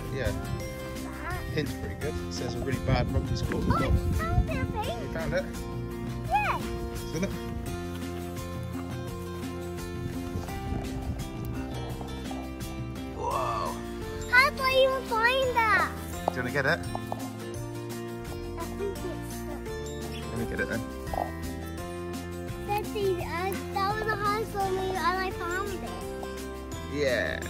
Yeah. Hint's pretty good. It says a really bad rugby score. Oh, I found it, babe. You found it? Yeah. Isn't it? Whoa. How did I even find that? Do you want to get it? I think it's stuck. Let me get it then. That was a hard for me and I found it. Yeah.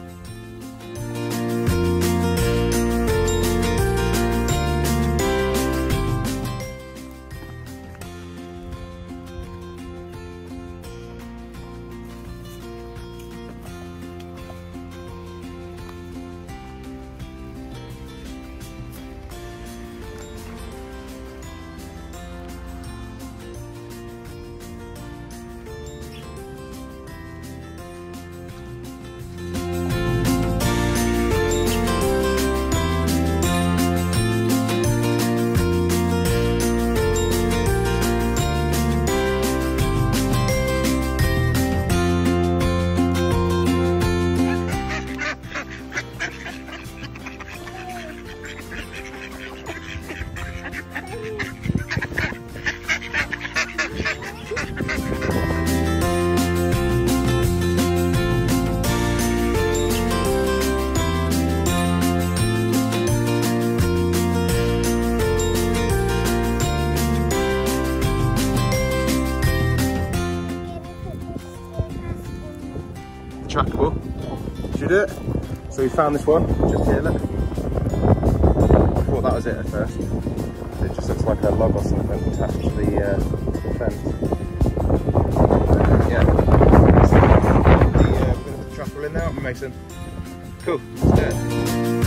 Trackable. Did you do it? So we found this one, just here, look. I thought that was it at first. It just looks like a log or something attached to the fence. Yeah. We're going to put the trackable in now, Mason. Cool, let's do it.